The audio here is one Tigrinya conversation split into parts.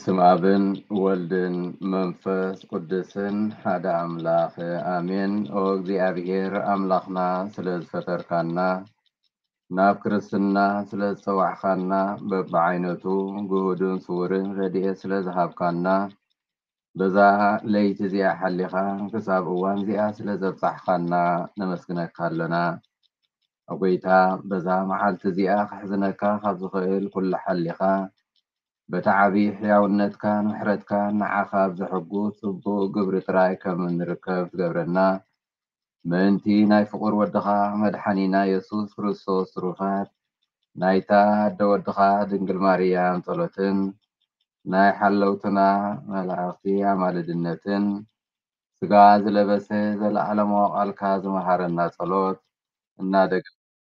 بسم أبن ولدن منفس قدسن حدا أملاخ آمين وغزي أبهير أملاخنا سلز فتركانا ناب كرسنا سلز سوحخانا ببعينتو قودن سورن ردئ سلز هابكانا بزا ليت زي حليخا كساب اوان زي سلز بصحخانا نمسكنك لنا أقويتا بزا معالت زي خحزنكا خبزخيل كل حليخا بتعبي حياونتك محرتك نعاخا بزحقوت صبو قبر ترايك من ركب قبرنا منتي ناي فقور ودخا مدحنينا يسوس كريستوس روفات نايتا دودخا دنقل ماريام طلتن ناي حلوتنا ملعقتي عمالدنتن سقاز لبسي زل على موقع الكاز مهارنا صلوت النادق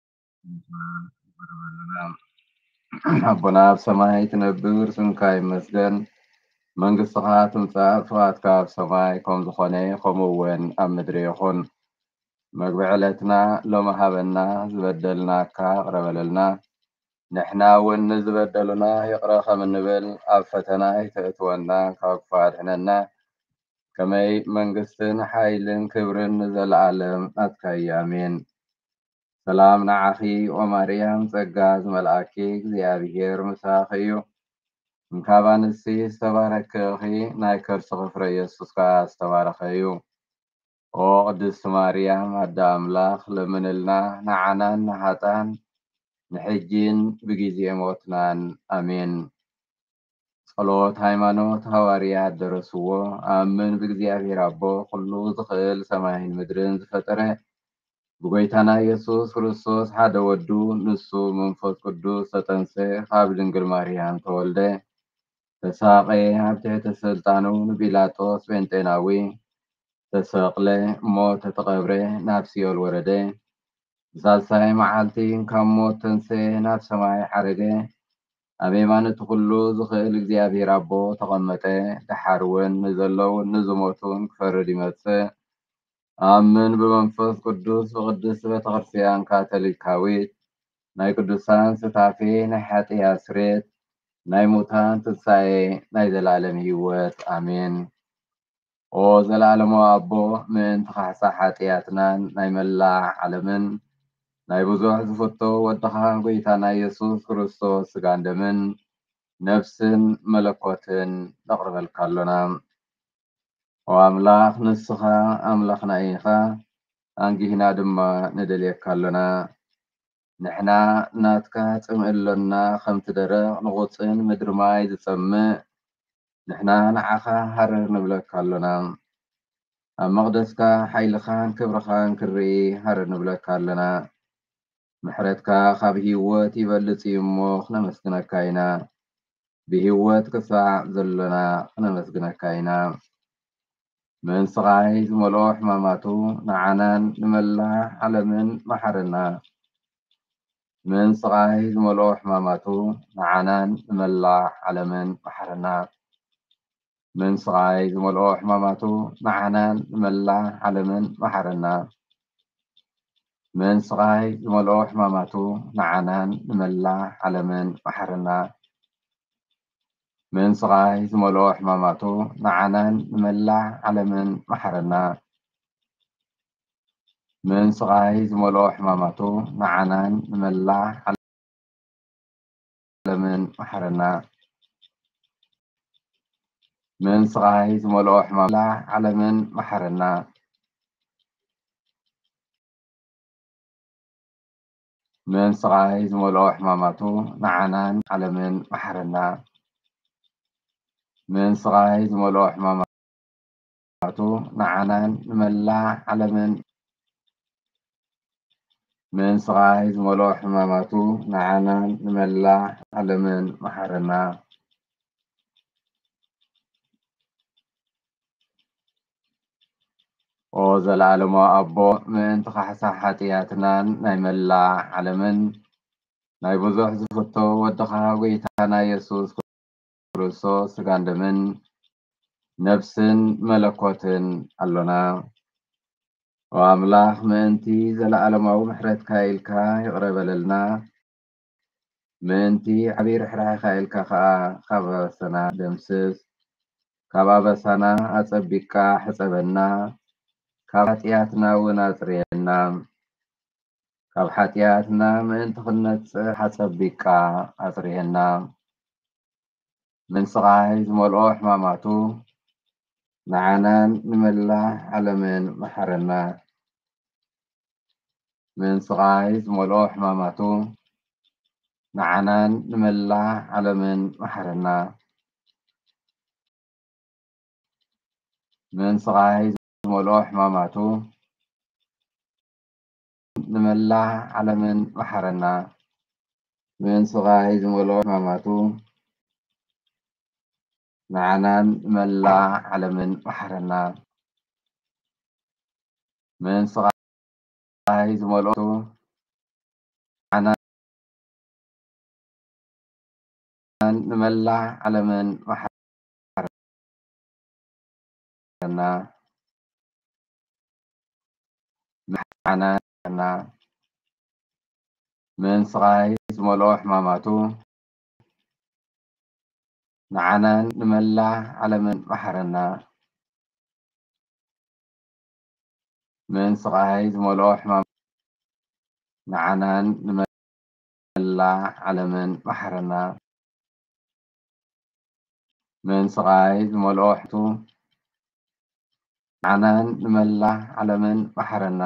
أبونا بسماي تنبور سنكاي مسجن መንግሥትኻ ትምጻእ ፍቓድካ ኣብ ሰማይ ከም ዝኾነ ከምኡውን ኣብ ምድሪ ይኹን። መግቢ ዕለትና ሎሚ ሃበና፣ ዝበደልናካ ቅረበለልና፣ ንሕና እውን ንዝበደሉና ይቕረ ከም እንብል፣ ኣብ ፈተና ይተእትወና ካብ ክፉ ኣድሕነና። ከመይ መንግሥትን ሓይልን ክብርን ንዘለዓለም ናትካ እዩ። ኣሜን። ሰላም ንዓኺ ኦ ማርያም ጸጋ ዝመልአኪ እግዚኣብሔር ምሳኺ እዩ። እንካባንሲ ዝተባረክኺ ናይ ከርስኺ ፍረ ኢየሱስ ከዓ ዝተባረኸ እዩ። ኦ ቅድስቲ ማርያም ኣደ ኣምላኽ ለምንልና ንዓናን ንሓጣን ንሕጂን ብጊዜ ሞትናን ኣሜን። ጸሎት ሃይማኖት ሃዋርያት ደረስዎ። ኣምን ብእግዚአብሔር ኣቦ ኩሉ ዝኽእል ሰማይን ምድርን ዝፈጠረ ብጎይታና ኢየሱስ ክርስቶስ ሓደ ወዱ ንሱ መንፈስ ቅዱስ ተጠንሰ ካብ ድንግል ማርያም ተወልደ ተሳቐ ኣብ ትሕቲ ስልጣኑ ንጲላጦስ ጴንጤናዊ ተሰቕለ ሞት ተቐብረ ናብ ሲኦል ወረደ ሳልሳይ መዓልቲ ካብ ሞት ተንሴ ናብ ሰማይ ሓረገ ኣብ የማን እቲ ኩሉ ዝኽእል እግዚኣብሔር ኣቦ ተቐመጠ ድሓር እውን ንዘለውን ንዝሞቱን ክፈርድ ይመጽእ ኣምን ብመንፈስ ቅዱስ ብቅድስቲ ቤተ ክርስቲያን ካቶሊካዊት ናይ ቅዱሳን ስታፌ ናይ ኃጢአት ስርየት ናይ ሙታን ትንሣኤ ናይ ዘላለም ሕይወት ኣሜን። ኦ ዘላለሞ ኣቦ ምእንቲ ካሕሳ ኃጢአትናን ናይ መላእ ዓለምን ናይ ብዙሕ ዝፍቶ ወድኻ ጎይታና ኢየሱስ ክርስቶስ ሥጋን ደምን ነፍስን መለኮትን ነቕርበልካ ኣሎና። ኦ ኣምላኽ ንስኻ ኣምላኽና ኢኻ አንጊህና ድማ ንደልየካ ኣሎና። ንሕና ናትካ ጽምእለና ኸምቲ ደረቕ ንቑፅን ምድሪ ማይ ዝጸምእ ንሕና ንዓኻ ሃረር ንብለካ ኣሎና። ኣብ መቕደስካ ሓይልኻን ክብርኻን ክርኢ ሃረር ንብለካ ኣሎና። ምሕረትካ ካብ ህይወት ይበልጽ እዩ እሞ ክነመስግነካ ኢና። ብህይወት ክሳዕ ዘሎና ክነመስግነካ ኢና። ምንስቓይ ዝመልኦ ሕማማቱ ንዓናን ንመላእ ዓለምን መሓረና። ምንስቓይ ዝመልኦ ሕማማቱ ንዓናን ንመላእ ዓለምን መሓረና። ምንስቓይ ዝመልኦ ሕማማቱ ንዓናን ንመላእ ዓለምን መሓረና። ምንስቓይ ዝመልኦ ሕማማቱ ንዓናን ንመላእ ዓለምን መሓረና። ምንስቓይ ዝመልኦ ሕማማቱ ንዓናን ንመላእ ዓለምን መሓረና። ምንስቓይ ዝመልኦ ሕማማቱ ንዓናን ንመላእ ዓለምን መሓረና። ምንስቓይ ዝመልኦ ሕማማቱ ዓለምን መሓረና። ምንስቓይ ዝመልኦ ሕማማቱ ንዓናን ዓለምን መሓረና። ምንስቓይ ዝመልኦ ሕማማቱ ንዓናን ንመላእ ዓለምን ምንስቓይ ዝመልኦ ሕማማቱ ንዓናን ንመላእ ዓለምን መሓረና። ኦ ዘለዓለሞ ኣቦ ምእንቲ ካሕሳ ኃጢአትናን ናይ መላእ ዓለምን ናይ ብዙሕ ዝፍቶ ወድኻ ጎይታና ኢየሱስ ክርስቶስ ሥጋን ደምን ነፍስን መለኮትን ኣሎና። ኦ ኣምላኽ ምእንቲ ዘለዓለማዊ ምሕረትካ ኢልካ ይቕረ በለልና። ምእንቲ ዓብይ ርሕራሕካ ኢልካ ከዓ ካብ ኣበሳና ደምስስ ካብ ኣበሳና ኣፀቢቅካ ሕፀበና ካብ ሓጢኣትና እውን ኣፅርየና ካብ ሓጢኣትና ምእንቲ ክንነፅሕ ኣፀቢቅካ ኣፅርየና ምንስቃይ ዝመልኦ ሕማማቱ ንዓናን ንመላእ ዓለምን መሓረና ምንስቃይ ዝመልኦ ሕማማቱ ንዓናን ንመላእ ዓለምን መሓረና ምንስቃይ ዝመልኦ ሕማማቱ ንመላእ ዓለምን መሓረና ምንስቃይ ዝመልኦ ሕማማቱ ንዓናን ንመላእ ዓለምን መሓረና ምንስቃይ ዝመልኦ ንዓናን ንመላእ ዓለምን መሓረና መሓናና ምንስቃይ ዝመልኦ ሕማማቱ ንዓናን ንመላእ ዓለምን መሓረና ምንስቃይ ዝመልኦ ሕማማቱ ንዓናን ንመላእ ዓለምን መሓረና ምንስቃይ ዝመልኦ ሕቱ ንዓናን ንመላእ ዓለምን መሓረና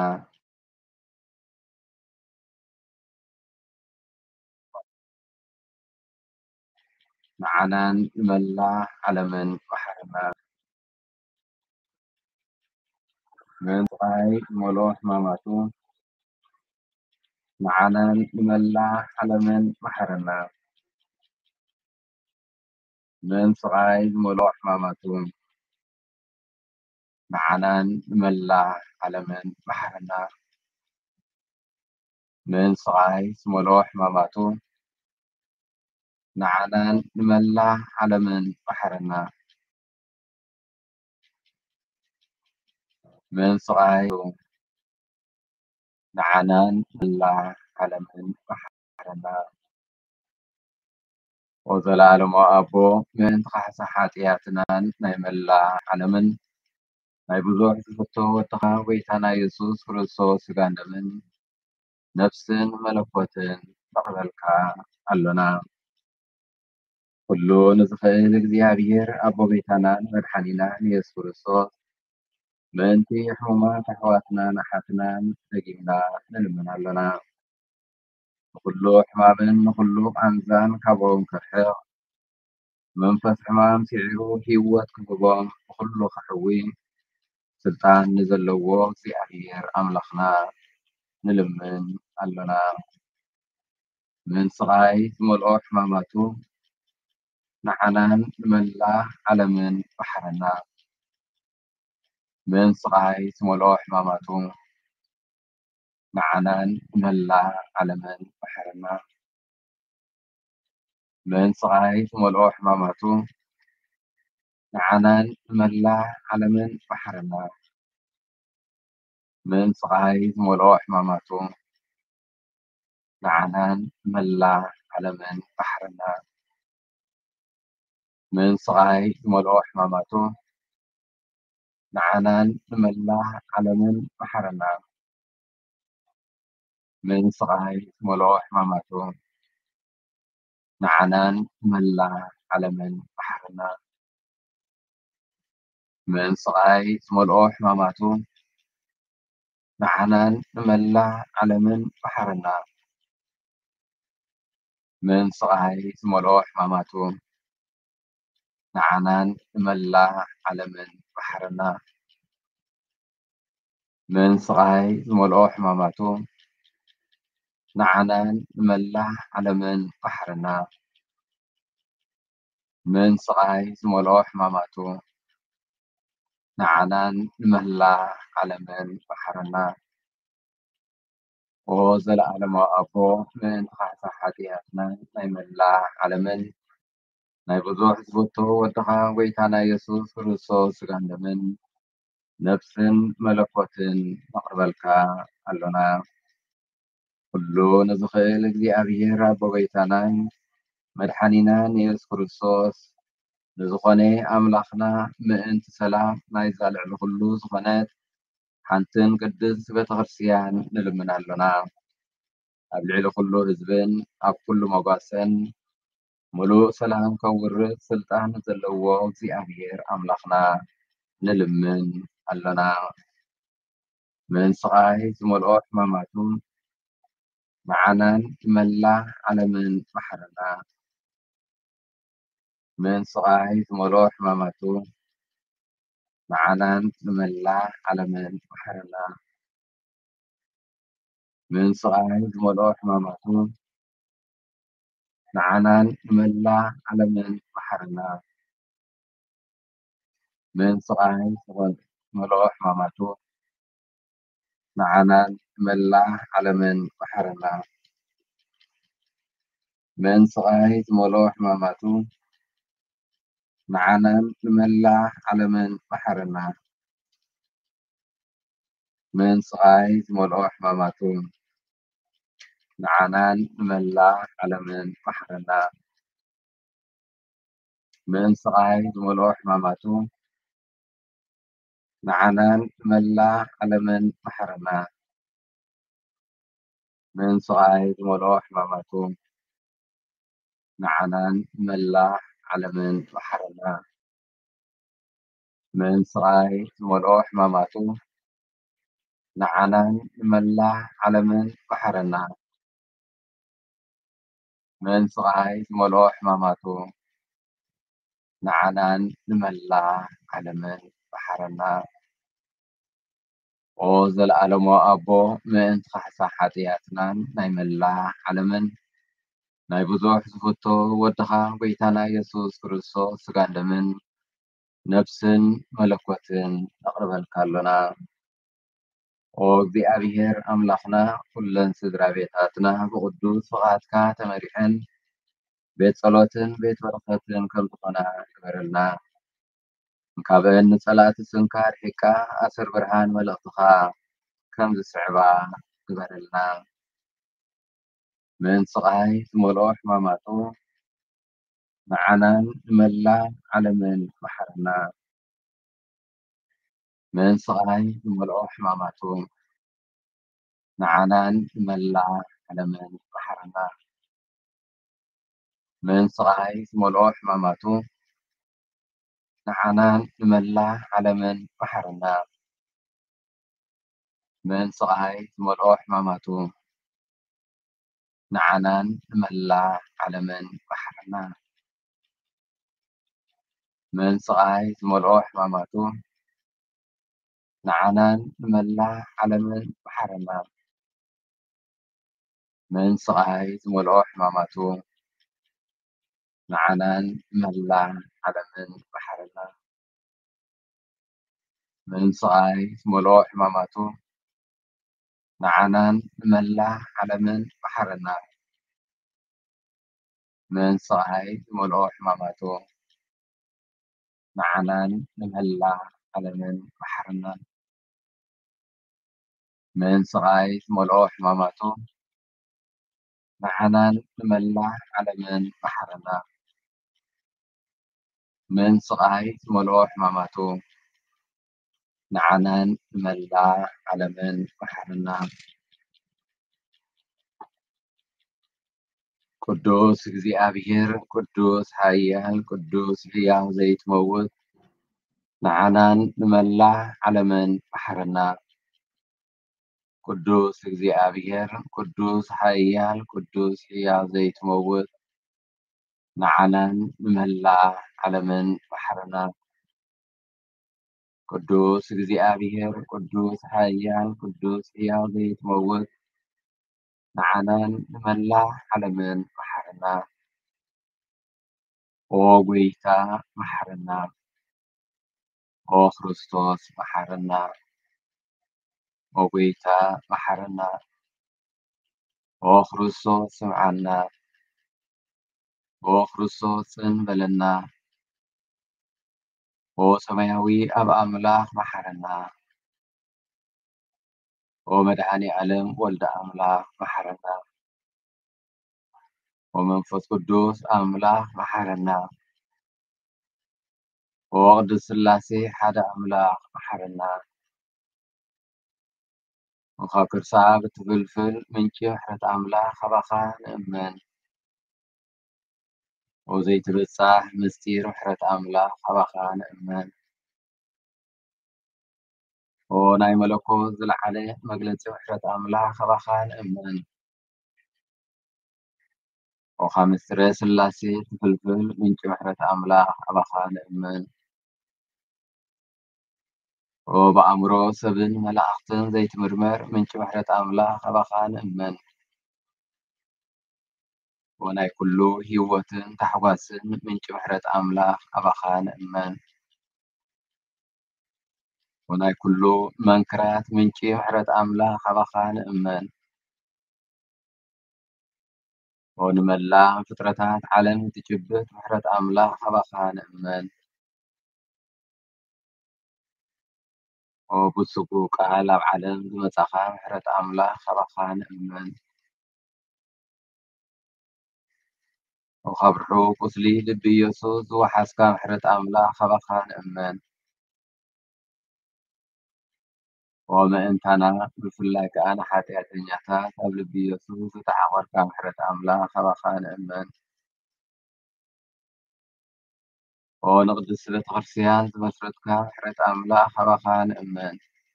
ንዓናን ንመላእ ዓለምን መሓረና ምንስቃይ ዝመልኦ ሕማማቱ ንዓናን ንመላእ ዓለምን መሓረና ምንስቃይ ዝመልኦ ሕማማቱ ንዓናን ንመላእ ዓለምን መሓረና ምንስቃይ ዝመልኦ ሕማማቱ ንዓናን ንመላእ ዓለምን መሓረና ምንስቃይ ንዓናን ንመላእ ዓለምን መሓረና ወዘላለሙ ኣቦ ምእንቲ ካሕሳ ሓጢኣትናን ናይ መላእ ዓለምን ናይ ብዙሕ ዝፍቶ ወድኻ ጎይታና ኢየሱስ ክርስቶስ ስጋን ደምን ነፍስን መለኮትን ነቕበልካ ኣሎና ኩሉ ንዝኽእል እግዚኣብሔር ኣቦ ጎይታናን መድሓኒናን ኢየሱስ ክርስቶስ ምእንቲ ሕሙማት ኣሕዋትናን ኣሓትናን ደጊምና ንልምን ኣለና ንኩሉ ሕማምን ንኩሉ ቃንዛን ካብኦም ክርሕቕ መንፈስ ሕማም ስዒሩ ሂወት ክህቦም ብኩሉ ከሕዊ ስልጣን ንዘለዎ እግዚኣብሔር ኣምላኽና ንልምን ኣለና ምንስቃይ ዝመልኦ ሕማማቱ ንዓናን ንመላእ ዓለምን መሓረና ምንስቃይ ዝመልኦ ሕማማቱ ንዓናን ንመላእ ዓለምን መሓረና ምንስቃይ ዝመልኦ ሕማማቱ ንዓናን ንመላእ ዓለምን መሓረና ምንስቃይ ዝመልኦ ሕማማቱ ንዓናን ንመላእ ዓለምን መሓረና ምንስቃይ ዝመልኦ ሕማማቱ ንዓናን ንመላእ ዓለምን መሓረና ምንስቃይ ዝመልኦ ሕማማቱ ንዓናን ንመላእ ዓለምን መሓረና ምንስቃይ ዝመልኦ ሕማማቱ ንዓናን ንመላእ ዓለምን መሓረና ምንስቃይ ዝመልኦ ሕማማቱ ንዓናን ንመላእ ዓለምን መሓረና ምንስቃይ ዝመልኦ ሕማማቱ ንዓናን ንመላእ ዓለምን መሓረና ምንስቃይ ዝመልኦ ሕማማቱ ንዓናን ንመላእ ዓለምን መሓረና ኦ ዘለኣለማዊ ኣቦ ምእንቲ ካሕሳ ሓጢኣትና ናይ መላእ ዓለምን ናይ ብዙሕ ዝፍቶ ወድኻ ጎይታና ኢየሱስ ክርስቶስ ስጋን ደምን ነፍስን መለኮትን ነቕርበልካ ኣሎና كله نزخيل እግዚአብሔር አቦ ጎይታናን መድኃኒናን ኢየሱስ ክርስቶስ ንዝኾነ ኣምላኽና ምእንቲ ሰላም ናይ ዛልዕሊ ኩሉ ዝኾነት ሓንትን ቅድስት ቤተ ክርስቲያን ንልምን ኣለና። ኣብ ልዕሊ ኩሉ ህዝብን ኣብ ኩሉ መጓሰን ሙሉእ ሰላም ከውርድ ስልጣን ዘለዎ እግዚኣብሔር ኣምላኽና ንልምን ኣለና። ምንስቃይ ዝመልኦ ሕማማቱ መዓናን መላእ ዓለምን መሓረና። ምንስቃይ ዝመልኦ ሕማማቱ መዓናን መላእ ዓለምን መሓረና። ምንስቃይ ዝመልኦ ሕማማቱ መዓናን መላእ ዓለምን መሓረና። ምንስቃይ ዝመልኦ ሕማማቱ መዓናን መላእ ዓለምን መሓረና። ምንስቃይ ዝመልኦ ሕማማቱ መዓናን መላእ ዓለምን መሓረና። ምንስቃይ ዝመልኦ ሕማማቱ መዓናን መላእ ዓለምን መሓረና። ምንስቃይ ዝመልኦ ሕማማቱ መዓናን መላእ ዓለምን መሓረና። ምንስቃይ ዝመልኦ ሕማማቱ መዓናን መላእ ዓለምን መሓረና። ምንስቃይ ዝመልኦ ሕማማቱ መዓናን መላእ ዓለምን መሓረና። ምንስቃይ ዝመልኦ ሕማማቱ መዓናን መላእ ዓለምን መሓረና። ኦ ዘለዓለሞ ኣቦ ምእንቲ ካሕሳ ሓጢኣትናን ናይ መላእ ዓለምን ናይ ብዙሕ ዝፍቶ ወድኻ ጎይታና ኢየሱስ ክርስቶስ ስጋን ደምን ነፍስን መለኮትን ነቕርበልካ ኣሎና። ኦ እግዚኣብሔር ኣምላኽና ኩለን ስድራ ቤታትና ብቅዱስ ፍቃድካ ተመሪሐን ቤት ጸሎትን ቤት በረኸትን ከም ዝኾና ግበረልና። ካብአን ንጸላእቲ ስንካ ርሒቕካ ኣሰር ብርሃን መልእኽትኻ ከም ዝስዕባ ግበረልና። ምንስቃይ ዝመልኦ ሕማማቱ መዓናን መላእ ዓለምን መሓረና። ምንስቃይ ዝመልኦ ሕማማቱ መዓናን መላእ ዓለምን መሓረና። ምንስቃይ ዝመልኦ ሕማማቱ መዓናን መላእ ዓለምን መሓረና። ምንስቃይ ዝመልኦ ሕማማቱ መዓናን መላእ ዓለምን መሓረና። ምንስቃይ ዝመልኦ ሕማማቱ መዓናን መላእ ዓለምን መሓረና። ምንስቃይ ዝመልኦ ሕማማቱ መዓናን መላእ ዓለምን መሓረና። ምንስቃይ ዝመልኦ ሕማማቱ መዓናን መላእ ዓለምን መሓረና። ምንስቃይ ዝመልኦ ሕማማቱ መዓናን መላእ ዓለምን መሓረና። ምንስቃይ ዝመልኦ ሕማማቱ መዓናን መላእ ዓለምን መሓረና። ምንስቃይ ዝመልኦ ሕማማቱ መዓናን መላእ ዓለምን መሓረና። ቅዱስ እግዚአብሔር ቅዱስ ኃያል ቅዱስ ሕያው ዘይትመውት መዓናን መላእ ዓለምን መሓረና። ቅዱስ እግዚአብሔር ቅዱስ ኃያል ቅዱስ ሕያው ዘይትመውት መዓናን መላእ ዓለምን መሓረና። ቅዱስ እግዚአብሔር ቅዱስ ኃያል ቅዱስ ሕያው ዘይትመውት መዓናን መላእ ዓለምን መሓረና። ኦ ጎይታ መሓረና። ኦ ክርስቶስ መሓረና። ኦ ጎይታ መሓረና። ኦ ክርስቶስ ስምዓና። ኦ ክርስቶስ ጽን በለና። ኦ ሰማያዊ ኣብ ኣምላኽ መሓረና። ومدعاني علم ولد أملاك محرنا ومنفس قدوس أملاك محرنا ووغد السلاسي حدا أملاك محرنا وخاكر صعب تفلفل من كحرة أملاك خبخان أمن وزيت بتصاح مستير وحرة أملاك خبخان أمن وناي ملكو زل عليه مقلت وحرة أملاك خبخان أمن وخامس رئيس اللاسي تفلفل من كحرة أملاك خبخان أمن وبأمره سبن ملاختن زيت مرمر من كحرة أملاك خبخان أمن وناي كله هيوتن تحواسن من كحرة أملاك خبخان أمن وناي كله منكرات من كحرة أملاك خبخان أمن ونملا فترتات علم تجبت محرة أملاك خبخان أمن وبسقو قال علم بمسخا محرة أملاك خبخان أمن وخبرحو قسلي لبي يسوس وحسكا محرة أملاك خبخان أمن وما انتنا بفلاك أنا حتى أتنيتات قبل بي يسوس وتحقر كمحرة أملاك خبخان أمن ونقد سلة غرسيان تمسرت كمحرة أملاك خبخان أمن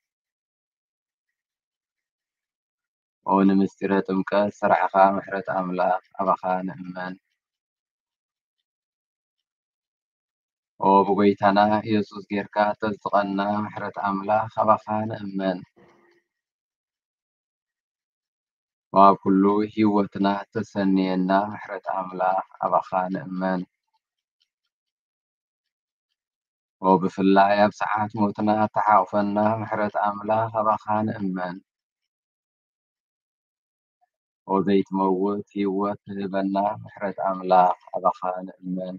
ونمستيرة تمكا سرعخا محرة أملاك خبخان أمن وبقيتنا يسوس جيركا تزقنا محرة أملاك خبخان أمن وكله هيوتنا تسنينا محرة أملاك خبخان أمن وبفلايا بساعات موتنا تحاوفنا محرة أملاك خبخان أمن وزيت موت هيوت هبنا محرة أملاك خبخان أمن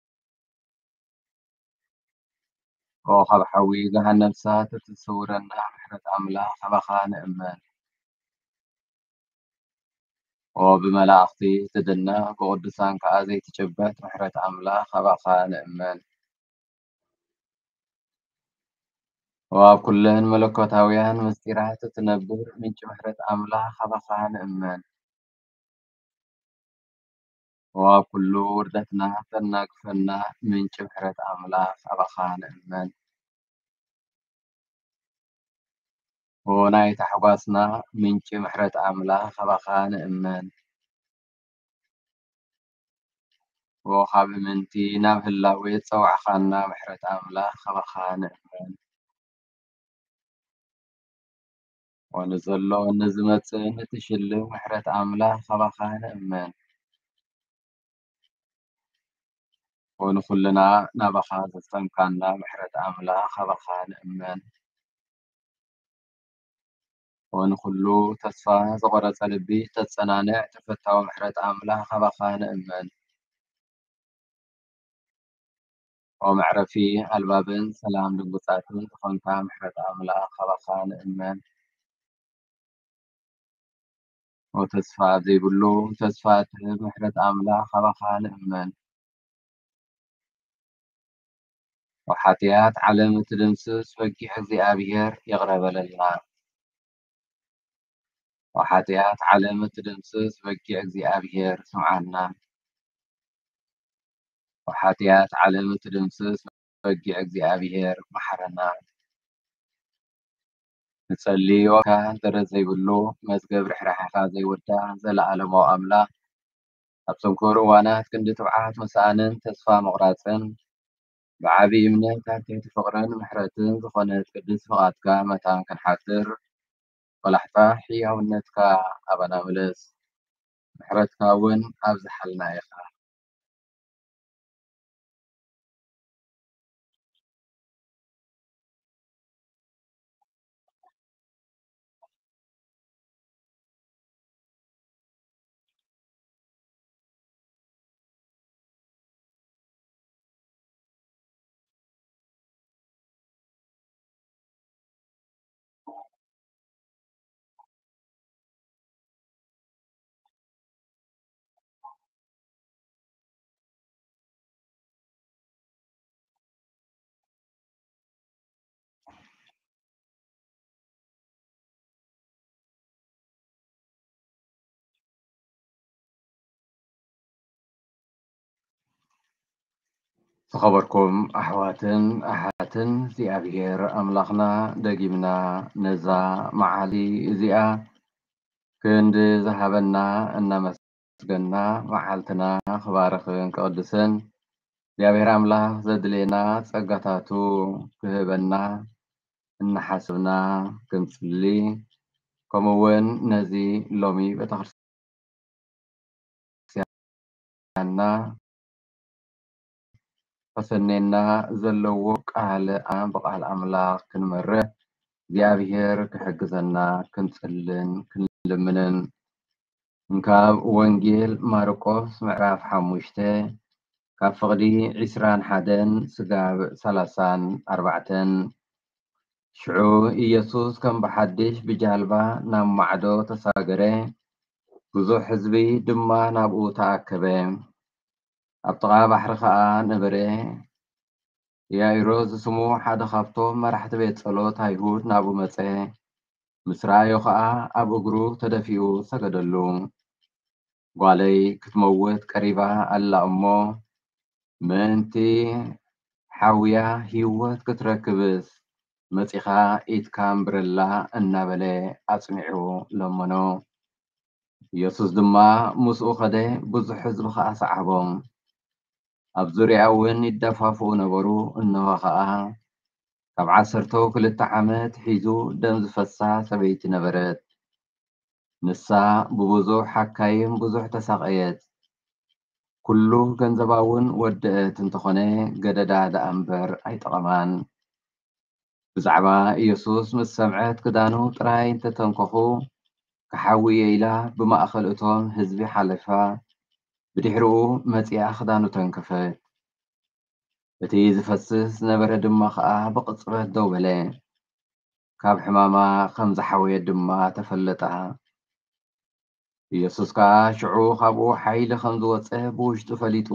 وخب حوي جهنم سات تسورنا محرة أملاك خبخان أمن وبملاختي تدنا بقدسان كأزي تجبت محرة أملاك خبخان أمن وكلهن ملكوتاويان مستيرات تنبر من محرة أملاك خبخان أمن وكل وردتنا تنقفنا من محرة أملاك خبخان أمن وناي تحواسنا من محرة أملاك خبخان أمن وخاب منتي ناب هلاويت سوع خانا محرة أملاك خبخان أمن ونزلو نزمت نتشلو محرة أملاك خبخان أمن ونخلنا نبخا زستنكنا محرة أملاك خبخان أمن ونخلو تصفى زغرة سلبي تتصنانع تفتاو محرة أملاك خبخان أمن ومعرفي البابن سلام لنقصاتن تخنكا محرة أملاك خبخان أمن وتصفى زي بلو تصفى محرة أملاك خبخان أمن وحاتيات علم تدمسس فكي حزي أبير يغرب للنا وحاتيات علم تدمسس فكي حزي أبير سمعنا وحاتيات علم تدمسس فكي حزي أبير محرنا نسلي وكان درزي بلو مزقب رحرحة زي ودا زل ألمو أملا أبسنكور وانا كندي تبعات مسانن تسفى مغراتن بعبي إمنين كانت فقرن محرتن زخونت قدس فقاتك متان كان حاتر ولحفا حيا ونتك أبنا ملس محرتك ون أبزحلنا يخا تخبركم أحواتن أحاتن زيابير أملاخنا دقيمنا نزا معالي زيا كند ذهبنا أن مسجنا معالتنا خبارخن كقدسن زيابير أملاخ زدلينا سقطاتو كهبنا إن حسبنا كنصلي كمون نزي لومي بتخرسيانا فسننا زلو قال أم بقال أملاخ كنمره እግዚአብሔር ክሕግዘና ክንጽልን ክንልምንን ካብ ወንጌል ማርቆስ ምዕራፍ 5 ካብ ፍቕዲ 21 ስጋብ 34 ሽዑ ኢየሱስ ከም ብሓድሽ ብጃልባ ናብ ማዕዶ ተሳገረ ብዙሕ ህዝቢ ድማ ናብኡ ተኣከበ ኣብ ጥቓ ባሕሪ ከዓ ነበረ ያይሮስ ስሙ ሓደ ካብቶም መራሕቲ ቤት ጸሎት ኣይሁድ ናብኡ መጸ ምስ ረኣዮ ከዓ ኣብ እግሩ ተደፊኡ ሰገደሉ ጓለይ ክትመውት ቀሪባ ኣላ እሞ ምእንቲ ሓውያ ህይወት ክትረክብስ መጺኻ ኢትካ እምብረላ እናበለ ኣጽኒዑ ለመኖ ኢየሱስ ድማ ምስኡ ኸደ ብዙሕ ህዝቢ ከዓ ሰዓቦም ኣብ ዙርያ እውን ይደፋፍኡ ነበሩ እንሆ ከዓ ካብ 12 ዓመት ሒዙ ደም ዝፈሳ ሰበይቲ ነበረት ንሳ ብብዙሕ ሓካይም ብዙሕ ተሳቀየት ኩሉ ገንዘባ እውን ወደአት እንተኾነ ገደዳ ደኣ እምበር ኣይጠቐማን ብዛዕባ ኢየሱስ ምስ ሰምዐት ክዳኑ ጥራይ እንተተንከኹ ክሓዊ ኢላ ብማእኸል እቶም ህዝቢ ሓለፋ ብድሕሪኡ መጺኣ ክዳኑ ተንከፈት እቲ ዝፈስስ ነበረ ድማ ከዓ ብቕጽበት ደው በለ ካብ ሕማማ ከም ዝሓወየት ድማ ተፈለጣ ኢየሱስ ከዓ ሽዑ ካብኡ ሓይሊ ከም ዝወፀ ብውሽጡ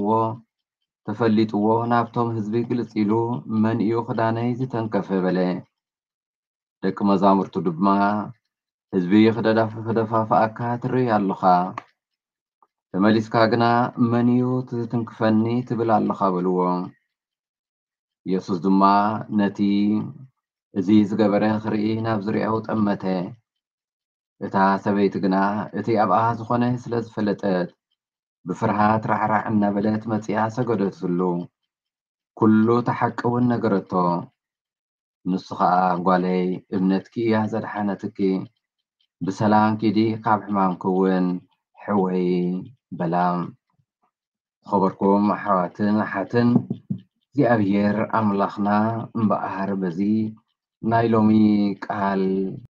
ተፈሊጥዎ ናብቶም ህዝቢ ግልጽ ኢሉ መን እዩ ክዳነይ ዝተንከፈ በለ ደቂ መዛሙርቱ ድማ ህዝቢ ክደፋፍኣካ ትርኢ ኣለኻ ተመሊስካ ግና መን እዩ ትትንክፈኒ ትብል ኣለኻ በልዎ ኢየሱስ ድማ ነቲ እዚ ዝገበረ ክርኢ ናብ ዙርያው ጠመተ እታ ሰበይቲ ግና እቲ ኣብኣ ዝኾነ ስለ ዝፈለጠት ብፍርሃት ራዕራዕ እናበለት መጺኣ ሰገደትሉ ኩሉ ተሓቅውን ነገረቶ ንሱ ከዓ ጓለይ እምነትኪ እያ ዘድሓነትኪ ብሰላም ኪዲ ካብ ሕማምክ እውን ሕወይ በላም خبركم أحواتن حاتن እግዚአብሔር ኣምላኽና እምበኣር በዚ ናይ ሎሚ ቃል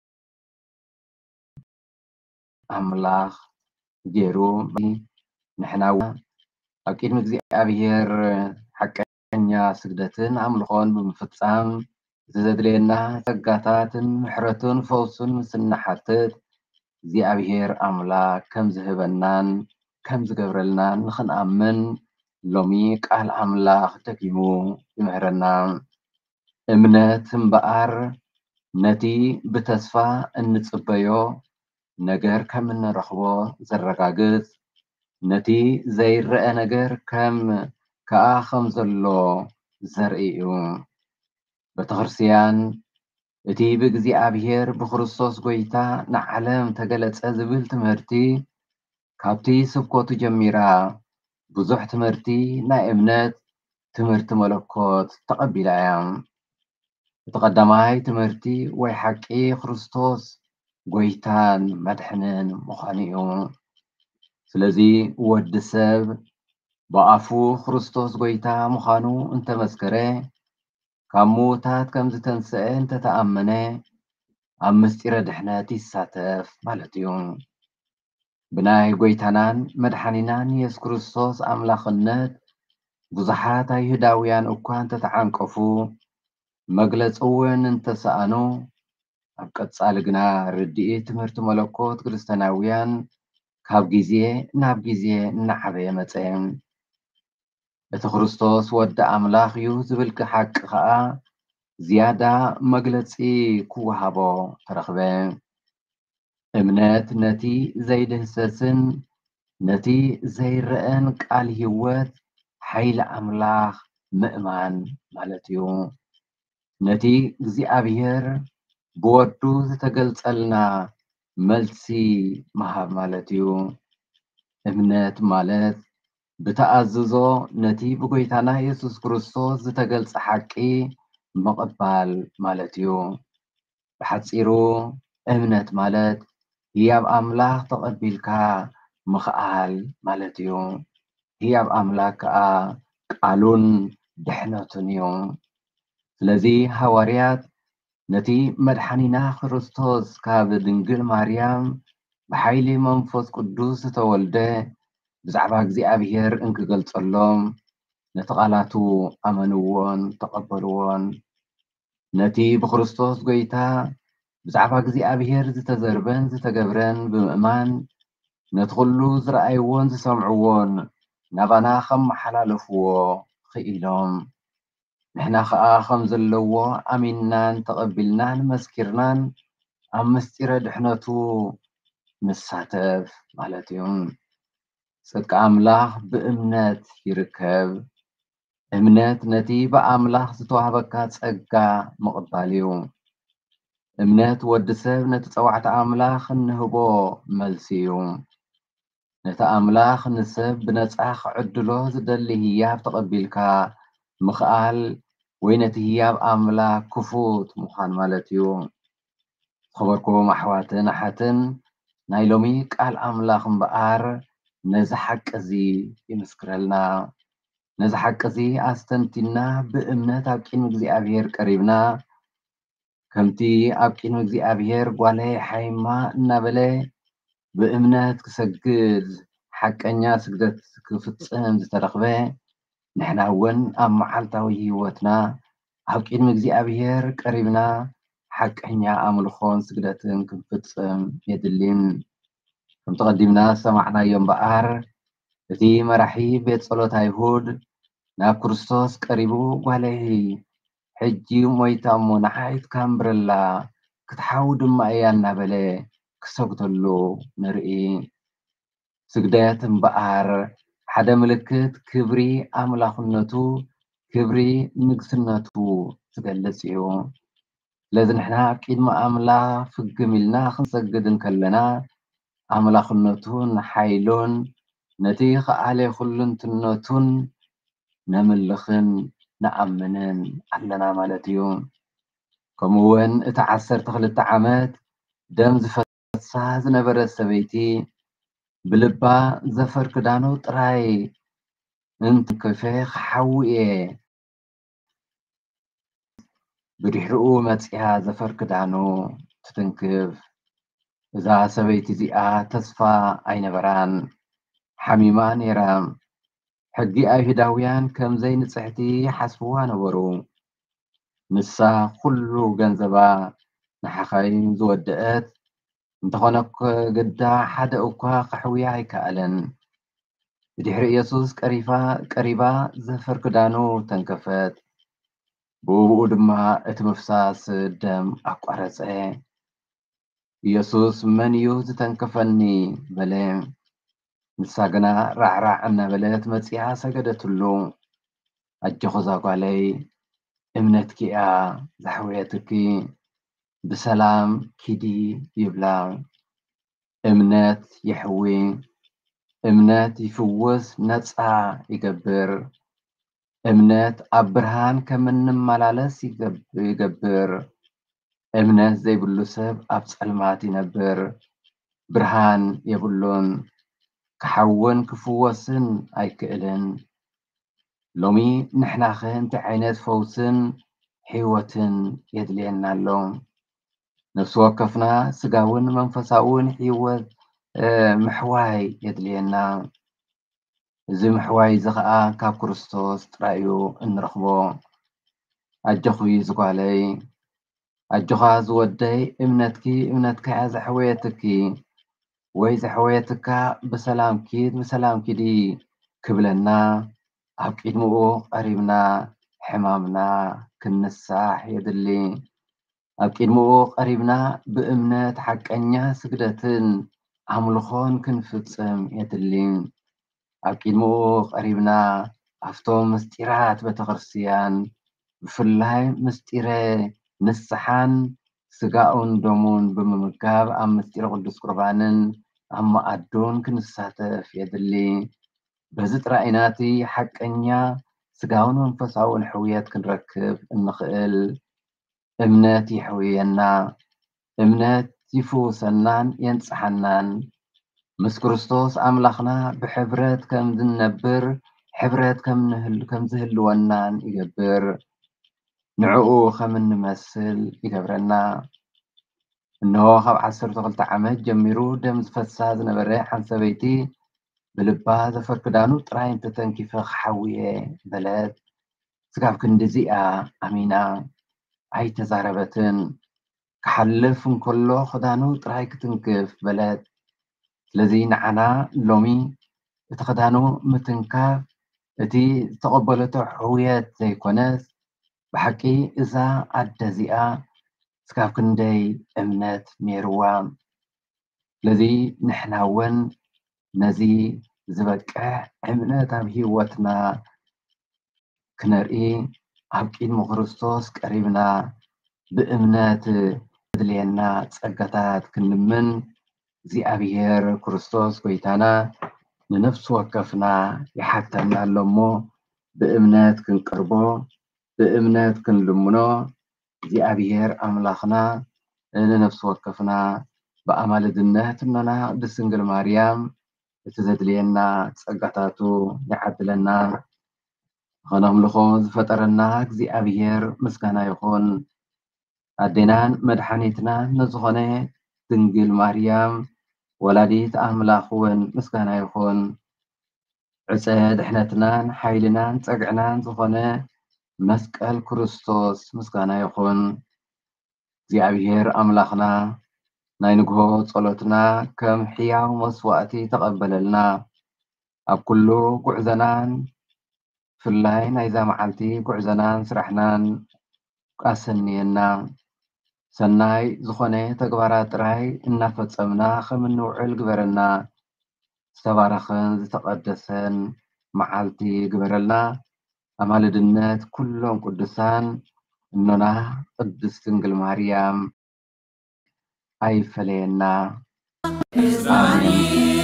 ኣምላኽ ገይሩ ንሕና ኣብ ቅድሚ እግዚአብሔር ሓቀኛ ስግደትን ኣምልኾን ብምፍጻም ዘድልየና ጸጋታትን ምሕረትን ፈውስን ምስ እናሓትት እግዚአብሔር ኣምላኽ ከም ዝህበናን ከም ዝገብረልናን ንኽንኣምን ሎሚ ቃል ኣምላኽ ደጊሙ ይምህረና እምነት እምበኣር ነቲ ብተስፋ እንጽበዮ ነገር ከም እንረኽቦ ዘረጋግጽ ነቲ ዘይረአ ነገር ከም ዘሎ ዘርኢ እዩ ቤተክርስቲያን እቲ ብእግዚአብሔር ብክርስቶስ ጎይታ ንዓለም ተገለጸ ዝብል ትምህርቲ ካብቲ ስብከቱ ጀሚራ ብዙሕ ትምህርቲ ናይ እምነት ትምህርቲ መለኮት ተቐቢላ እያ እቲ ቀዳማይ ትምህርቲ ወይ ሓቂ ክርስቶስ ጎይታን መድሕንን ምዃኑ እዩ ስለዚ ወዲ ሰብ ብኣፉ ክርስቶስ ጎይታ ምዃኑ እንተመስከረ ካብ ሙታት ከም ዝተንስአ እንተተኣመነ ኣብ ምስጢረ ድሕነት ይሳተፍ ማለት እዩ ብናይ ጎይታናን መድሓኒናን ኢየሱስ ክርስቶስ ኣምላኽነት ብዙሓት ኣይሁዳውያን እኳ እንተተዓንቀፉ መግለፂ እውን እንተሰኣኑ ኣብ ቀጻሊ ግና ርድኢት ትምህርቲ መለኮት ክርስትያናውያን ካብ ግዜ ናብ ግዜ እናዓበየ መፀ እቲ ክርስቶስ ወዲ ኣምላኽ እዩ ዝብል ሓቂ ከዓ ዝያዳ መግለፂ ክወሃቦ ተረኽበ እምነት ነቲ ዘይድህሰስን ነቲ ዘይረአን ቃል ህይወት ሓይሊ ኣምላኽ ምእማን ማለት እዩ። ነቲ እግዚኣብሔር ብወዱ ዝተገልጸልና መልሲ ምሃብ ማለት እዩ። እምነት ማለት ብተኣዝዞ ነቲ ብጎይታና ኢየሱስ ክርስቶስ ዝተገልጸ ሓቂ ምቕባል ማለት እዩ። ብሓጺሩ እምነት ማለት ህያብ ኣምላኽ ተቐቢልካ ምኽኣል ማለት እዩ። ህያብ ኣምላኽ ከዓ ቃሉን ድሕነቱን እዩ። ስለዚ ሃዋርያት ነቲ መድሓኒና ክርስቶስ ካብ ድንግል ማርያም ብሓይሊ መንፈስ ቅዱስ ዝተወልደ ብዛዕባ እግዚኣብሔር እንክገልጸሎም ነቲ ቓላቱ ኣመንዎን ተቐበልዎን። ነቲ ብክርስቶስ ጎይታ ብዛዕባ እግዚኣብሔር ዝተዘርበን ዝተገብረን ብምእማን ነቲ ኩሉ ዝረኣይዎን ዝሰምዕዎን ናባና ከመሓላለፍዎ ክኢሎም። ንሕና ከዓ ከም ዘለዎ ኣሚንናን ተቐቢልናን መስኪርናን ኣብ ምስጢረ ድሕነቱ ንሳተፍ ማለት እዩ። ጽድቂ ኣምላኽ ብእምነት ይርከብ። እምነት ነቲ ብኣምላኽ ዝተዋህበካ ጸጋ ምቕባል እዩ። እምነት ወዲ ሰብ ነቲ ፀዋዕቲ ኣምላኽ እንህቦ መልሲ እዩ። ነቲ ኣምላኽ ንሰብ ብነፃ ክዕድሎ ዝደሊ ህያብ ተቐቢልካ ምኽኣል ወይ ነቲ ህያብ ኣምላኽ ክፉት ምዃን ማለት እዩ። ዝኸበርኩም ኣሕዋትን ኣሓትን ናይ ሎሚ ቃል ኣምላኽ እምበኣር ነዚ ሓቂ እዚ ይምስክረልና። ነዚ ሓቂ እዚ ኣስተንቲና ብእምነት ኣብ ቅድሚ እግዚኣብሔር ቀሪብና ከምቲ ኣብ ቅድሚ እግዚኣብሔር ጓለይ ሓይማ እናበለ ብእምነት ክሰግድ ሓቀኛ ስግደት ክፍጽም ዝተረኽበ ንሕና እውን ኣብ መዓልታዊ ህይወትና ኣብ ቅድሚ እግዚኣብሔር ቀሪብና ሓቀኛ ኣምልኾን ስግደትን ክንፍጽም የድልን። ከም ተቐዲምና ዝሰማዕናዮ እምበኣር እቲ መራሒ ቤት ጸሎት ኣይሁድ ናብ ክርስቶስ ቀሪቡ ጓለይ ሕጂ ሞይታ እሞ ንዓይ ትካንብረላ ክትሓዊ ድማ እያ እናበለ ክሰግደሉ ንርኢ። ስግደት እምበኣር ሓደ ምልክት ክብሪ ኣምላኽነቱ ክብሪ ንግስነቱ ዝገልጽ እዩ። ስለዚ ንሕና ኣብ ቅድሚ ኣምላኽ ፍግም ኢልና ክንሰግድ እንከለና ኣምላኽነቱን ሓይሉን ነቲ ከኣለ ኩሉ እንትነቱን ነምልኽን ነኣምንን ኣለና ማለት እዩ። ከምኡ እውን እቲ 12 ዓመት ደም ዝፈሳ ዝነበረት ሰበይቲ ብልባ ዘፈር ክዳኑ ጥራይ እንትንከፈ ክሓዊ እየ ብድሕሪኡ መፂያ ዘፈር ክዳኑ ትትንክፍ። እዛ ሰበይቲ እዚኣ ተስፋ ኣይነበራን፣ ሓሚማ ነይራ። ሕጊ ኣይሁዳውያን ከምዘይ ንጽሕቲ ሓስብዋ ነበሩ። ንሳ ኩሉ ገንዘባ ንሓኻይም ዝወደአት እንተኾነ ግዳ ሓደ እኳ ከሕውያ ኣይከኣለን። ብድሕሪ ኢየሱስ ቀሪባ ዘፈር ክዳኑ ተንከፈት። ብእኡ ድማ እቲ ምፍሳስ ደም ኣቋረፀ። ኢየሱስ መን እዩ ዝተንከፈኒ በለ። ንሳ ግና ራዕራዕ እናበለት መፂያ ሰገደትሉ። ኣጀኹ እዛ ጓለይ እምነትኪ እያ ዘሕወየትኪ ብሰላም ኪዲ ይብላ። እምነት ይሕዊ፣ እምነት ይፍውስ፣ ነፃ ይገብር። እምነት ኣብ ብርሃን ከም እንመላለስ ይገብር። እምነት ዘይብሉ ሰብ ኣብ ጸልማት ይነብር፣ ብርሃን የብሉን፣ ክሓውን ክፍወስን ኣይክእልን። ሎሚ ንሕና ኸ እንታይ ዓይነት ፈውስን ሕይወትን የድልየና ኣሎ? ነፍሲ ወከፍና ስጋውን መንፈሳውን ሕይወት ምሕዋይ የድልየና። እዚ ምሕዋይ እዚ ከዓ ካብ ክርስቶስ ጥራይ እዩ እንረኽቦ። ኣጀኹ ዝጓለይ ኣጆኻ ዝወደይ እምነትኪ እምነትካ እያ ዘሕወየትኪ ወይ ዘሕወየትካ ብሰላም ኪድ ብሰላም ኪዲ ክብለና ኣብ ቅድሚኡ ቀሪብና ሕማምና ክንሳሕ የድሊ። ኣብ ቅድሚኡ ቀሪብና ብእምነት ሓቀኛ ስግደትን ኣምልኾን ክንፍጽም የድሊ። ኣብ ቅድሚኡ ቀሪብና أفتو مستيرات بتغرسيان بفلاي مستيرة نسحان سجاون دومون بممكاب أم مستيرة قدس قربانن أما أدون كنساتف يدلي بزت رأيناتي حقنيا سجاون منفساون حويات كنركب النخيل እምነቲ ሕውየና እምነት ይፍውሰናን የንጽሐናን ምስ ክርስቶስ ኣምላኽና ብሕብረት ከም ዝነብር ሕብረት ከም ዝህልወናን ይገብር ንዕኡ ከም እንመስል ይገብረና እንሆ ካብ 12 ዓመት ጀሚሩ ደም ዝፈሳ ዝነበረ ሓንቲ ሰበይቲ ብልባ ዘፈር ክዳኑ ጥራይ እንተተንኪፈ ክሓውየ በለት ስጋብ ክንዲዚኣ ኣሚና ኣይተዛረበትን ክሓልፍ እንከሎ ክዳኑ ጥራይ ክትንክፍ በለት ስለዚ ንዓና ሎሚ እቲ ክዳኑ ምትንካፍ እቲ ዝተቐበለቶ ሕውየት ዘይኮነስ ብሓቂ እዛ ኣደ እዚኣ ስካብ ክንደይ እምነት ነይርዋ ስለዚ ንሕና እውን ነዚ ዝበቅዕ እምነት ኣብ ሂወትና ክነርኢ ኣብ ቅድሚ ክርስቶስ ቀሪብና ብእምነት ድልየና ጸጋታት ክንልምን እግዚኣብሔር ክርስቶስ ጎይታና ንነፍሱ ወከፍና ይሓተና ኣሎሞ ብእምነት ክንቀርቦ ብእምነት ክንልምኖ እግዚኣብሔር ኣምላኽና ንነፍሱ ወከፍና ብኣማልድነት እኖና ብድንግል ማርያም እቲ ዘድልየና ጸጋታቱ ይዓድለና ኸነምልኾ ዝፈጠረና እግዚኣብሔር ምስጋና ይኹን ኣዴናን መድሓኒትናን ንዝኾነ ድንግል ማርያም ወላዲት ኣምላኽ እውን ምስጋና ይኹን ዕፀ ድሕነትናን ሓይልናን ፀግዕናን ዝኾነ መስቀል ክርስቶስ ምስጋና ይኹን እግዚኣብሔር ኣምላኽና ናይ ንግሆ ጸሎትና ከም ሕያው መስዋእቲ ተቐበለልና ኣብ ኩሉ ጉዕዘናን ፍላይ ናይዛ መዓልቲ ጉዕዘናን ስራሕናን ቃሰኒየና ሰናይ ዝኾነ ተግባራት ጥራይ እናፈጸምና ከም እንውዕል ግበረና ዝተባረኸን ዝተቐደሰን መዓልቲ ግበረልና ኣማልድነት ኩሎም ቅዱሳን እኖና ቅድስት ድንግል ማርያም ኣይፈለየና።